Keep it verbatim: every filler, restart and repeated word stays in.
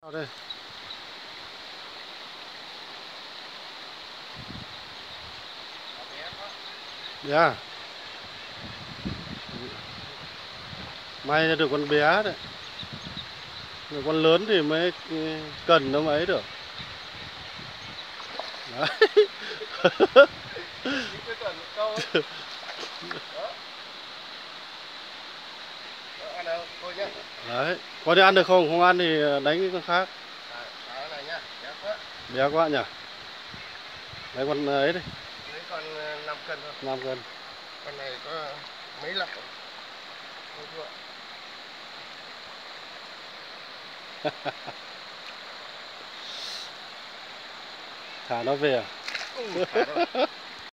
Đây. Dạ. May được con bé đấy. Được con lớn thì mới cần nó mới được. Đấy. Đấy, có thể ăn được không? Không ăn thì đánh cái con khác. Bé quá nhỉ. Đấy con ấy đi. Lấy con năm cân thôi. năm cân. Con này có mấy lạng. Không thua. Thả nó về à? Ừ, thả thôi.